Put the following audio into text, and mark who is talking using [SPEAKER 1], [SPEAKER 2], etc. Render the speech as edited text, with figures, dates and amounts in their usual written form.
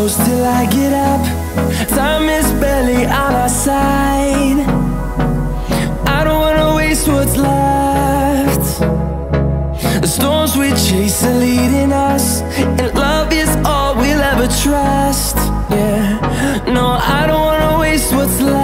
[SPEAKER 1] close till I get up. Time is barely on our side. I don't wanna waste what's left. The storms we chase are leading us, and love is all we'll ever trust. Yeah, no, I don't wanna waste what's left.